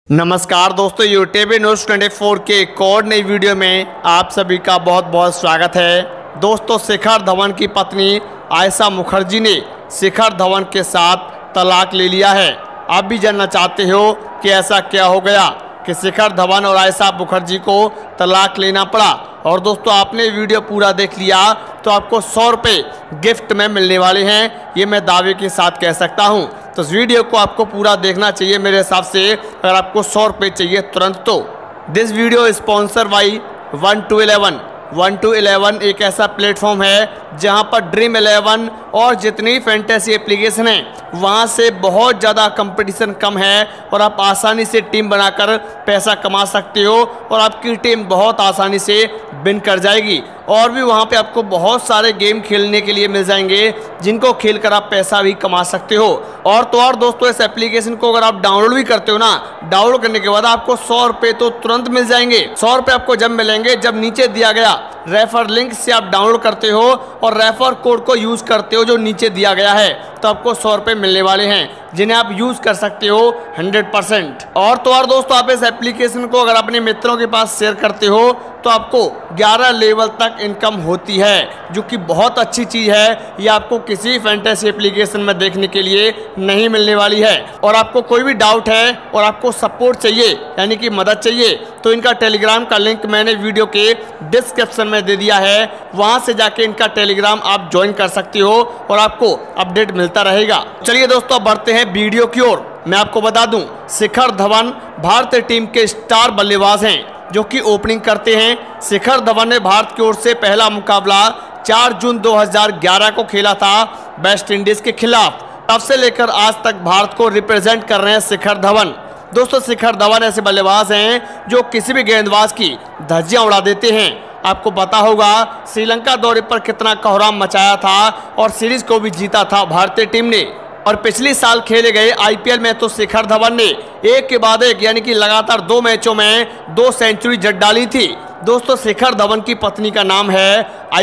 नमस्कार दोस्तों, YouTube news 24 के एक और नई वीडियो में आप सभी का बहुत बहुत स्वागत है। दोस्तों, शिखर धवन की पत्नी आयशा मुखर्जी ने शिखर धवन के साथ तलाक ले लिया है। आप भी जानना चाहते हो कि ऐसा क्या हो गया कि शिखर धवन और आयशा मुखर्जी को तलाक लेना पड़ा। और दोस्तों, आपने वीडियो पूरा देख लिया तो आपको 100 रुपये गिफ्ट में मिलने वाले हैं, ये मैं दावे के साथ कह सकता हूं। तो इस वीडियो को आपको पूरा देखना चाहिए मेरे हिसाब से। अगर आपको 100 रुपये चाहिए तुरंत तो दिस वीडियो स्पॉन्सर बाई 1-2-11 एक ऐसा प्लेटफॉर्म है जहां पर ड्रीम 11 और जितनी फैंटेसी एप्लीकेशन हैं वहां से बहुत ज़्यादा कंपटीशन कम है और आप आसानी से टीम बनाकर पैसा कमा सकते हो और आपकी टीम बहुत आसानी से विन कर जाएगी। और भी वहां पे आपको बहुत सारे गेम खेलने के लिए मिल जाएंगे जिनको खेलकर आप पैसा भी कमा सकते हो। और तो और दोस्तों, इस एप्लीकेशन को अगर आप डाउनलोड भी करते हो ना, डाउनलोड करने के बाद आपको 100 रुपये तो तुरंत मिल जाएंगे। 100 रुपये आपको जब मिलेंगे जब नीचे दिया गया रेफर लिंक से आप डाउनलोड करते हो और रेफर कोड को यूज करते हो जो नीचे दिया गया है, तो आपको 100 रुपये मिलने वाले हैं जिन्हें आप यूज कर सकते हो 100%। और तो और दोस्तों, आप इस एप्लीकेशन को अगर अपने मित्रों के पास शेयर करते हो तो आपको 11 लेवल तक इनकम होती है, जो कि बहुत अच्छी चीज़ है। ये आपको किसी फैंटेसी एप्लीकेशन में देखने के लिए नहीं मिलने वाली है। और आपको कोई भी डाउट है और आपको सपोर्ट चाहिए यानी कि मदद चाहिए तो इनका टेलीग्राम का लिंक मैंने वीडियो के डिस्क्रिप्शन में दे दिया है, वहाँ से जाके इनका टेलीग्राम आप ज्वाइन कर सकते हो और आपको अपडेट मिलता रहेगा। चलिए दोस्तों, बढ़ते हैं वीडियो की ओर। मैं आपको बता दूं, शिखर धवन भारतीय टीम के स्टार बल्लेबाज हैं जो कि ओपनिंग करते हैं। शिखर धवन ने भारत की ओर से पहला मुकाबला 4 जून 2011 को खेला था वेस्ट इंडीज के खिलाफ। तब से लेकर आज तक भारत को रिप्रेजेंट कर रहे हैं शिखर धवन। दोस्तों, शिखर धवन ऐसे बल्लेबाज हैं जो किसी भी गेंदबाज की धज्जियां उड़ा देते हैं। आपको पता होगा श्रीलंका दौरे पर कितना कोहराम मचाया था और सीरीज को भी जीता था भारतीय टीम ने। और पिछले साल खेले गए आईपीएल में तो शिखर धवन ने एक के बाद एक यानी कि लगातार 2 मैचों में 2 सेंचुरी जड़ डाली थी। दोस्तों, शिखर धवन की पत्नी का नाम है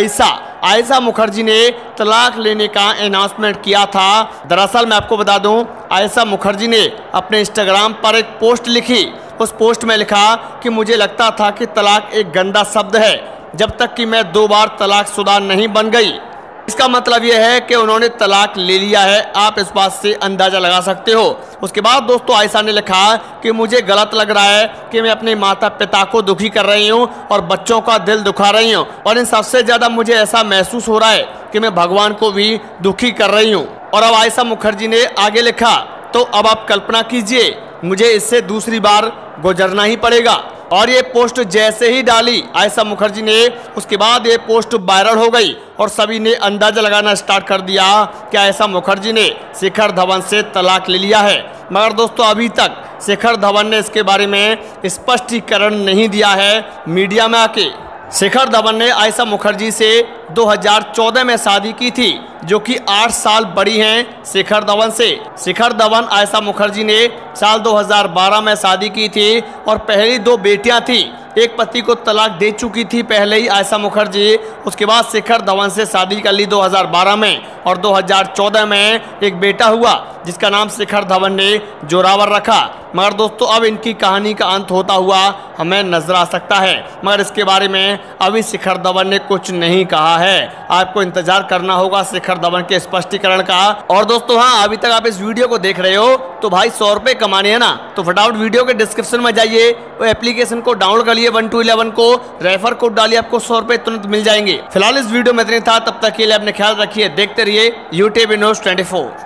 आयशा मुखर्जी ने तलाक लेने का अनाउंसमेंट किया था। दरअसल मैं आपको बता दूं, आयशा मुखर्जी ने अपने इंस्टाग्राम पर एक पोस्ट लिखी। उस पोस्ट में लिखा कि मुझे लगता था कि तलाक एक गंदा शब्द है जब तक कि मैं 2 बार तलाकशुदा नहीं बन गई। इसका मतलब यह है कि उन्होंने तलाक ले लिया है। आप इस बात से अंदाज़ा लगा सकते हो। उसके बाद दोस्तों, आयशा ने लिखा कि मुझे गलत लग रहा है कि मैं अपने माता पिता को दुखी कर रही हूँ और बच्चों का दिल दुखा रही हूँ, और इन सबसे ज़्यादा मुझे ऐसा महसूस हो रहा है कि मैं भगवान को भी दुखी कर रही हूँ। और अब आयशा मुखर्जी ने आगे लिखा, तो अब आप कल्पना कीजिए मुझे इससे दूसरी बार गुजरना ही पड़ेगा। और ये पोस्ट जैसे ही डाली आयशा मुखर्जी ने, उसके बाद ये पोस्ट वायरल हो गई और सभी ने अंदाजा लगाना स्टार्ट कर दिया कि आयशा मुखर्जी ने शिखर धवन से तलाक ले लिया है। मगर दोस्तों, अभी तक शिखर धवन ने इसके बारे में स्पष्टीकरण नहीं दिया है मीडिया में आके। शिखर धवन ने आयशा मुखर्जी से 2014 में शादी की थी, जो कि 8 साल बड़ी हैं शिखर धवन से। शिखर धवन आयशा मुखर्जी ने साल 2012 में शादी की थी और पहली 2 बेटियां थी। एक पति को तलाक दे चुकी थी पहले ही आयशा मुखर्जी। उसके बाद शिखर धवन से शादी कर ली 2012 में और 2014 में एक बेटा हुआ जिसका नाम शिखर धवन ने जोरावर रखा। मगर दोस्तों, अब इनकी कहानी का अंत होता हुआ हमें नजर आ सकता है, मगर इसके बारे में अभी शिखर धवन ने कुछ नहीं कहा है। आपको इंतजार करना होगा शिखर धवन के स्पष्टीकरण का। और दोस्तों, हाँ, अभी तक आप इस वीडियो को देख रहे हो तो भाई 100 रुपये कमाने हैं ना, तो फटाफट वीडियो के डिस्क्रिप्शन में जाइए, वो एप्लीकेशन को डाउनलोड कर लिए 1-2-11 को, रेफर कोड डालिए, आपको 100 रुपये तुरंत मिल जाएंगे। फिलहाल इस वीडियो में इतना था, तब तक के लिए अपने ख्याल रखिए। देखते रहिए यूट्यूब न्यूज़ 24।